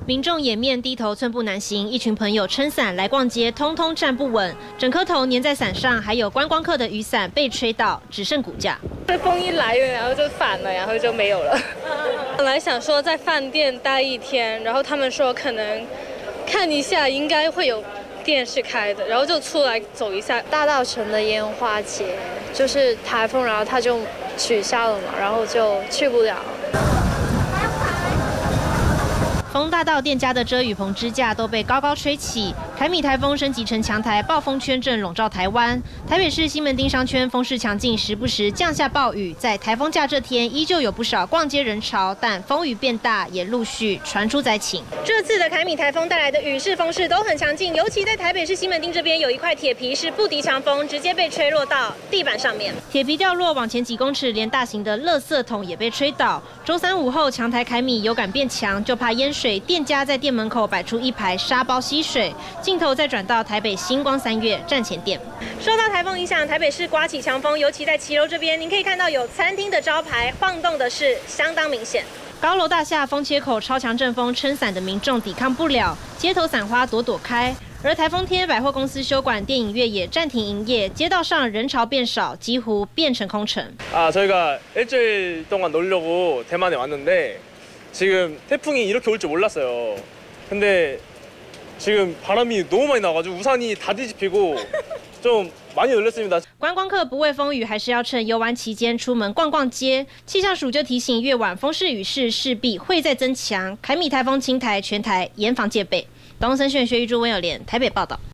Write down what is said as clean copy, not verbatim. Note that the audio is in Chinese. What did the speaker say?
民众掩面低头寸步难行，一群朋友撑伞来逛街，通通站不稳，整颗头粘在伞上，还有观光客的雨伞被吹倒，只剩骨架。 这风一来，然后就反了，然后就没有了。本来想说在饭店待一天，然后他们说可能看一下应该会有店是开的，然后就出来走一下。 大稻埕的烟花节就是台风，然后它就取消了嘛，然后就去不了。 丰大道店家的遮雨棚支架都被高高吹起，凯米台风升级成强台，暴风圈正笼罩台湾。台北市西门町商圈风势强劲，时不时降下暴雨。在台风假这天，依旧有不少逛街人潮，但风雨变大，也陆续传出灾情。这次的凯米台风带来的雨势风势都很强劲，尤其在台北市西门町这边有一块铁皮是不敌强风，直接被吹落到地板上面。铁皮掉落往前几公尺，连大型的垃圾桶也被吹倒。周三午后，强台凯米有感变强，就怕淹水。店家在店门口摆出一排沙包吸水，镜头再转到台北星光3月站前店。受到台风影响，台北市刮起强风，尤其在骑楼这边，您可以看到有餐厅的招牌晃动的是相当明显。高楼大厦风切口超强阵风，撑伞的民众抵抗不了，街头伞花朵开。而台风天，百货公司休馆，电影院也暂停营业，街道上人潮变少，几乎变成空城。 저희가 일주일 동안 놀려고 대만에 왔는데 지금 태풍이 이렇게 올 줄 몰랐어요. 근데 지금 바람이 너무 많이 나가지고 우산이 다 뒤집히고 좀 많이 놀랐습니다. 观光客不畏风雨，还是要趁游玩期间出门逛逛街。气象署就提醒，越晚风势雨势势必会再增强。凯米台风侵台，全台严防戒备。东森新闻学玉珠温有莲台北报道。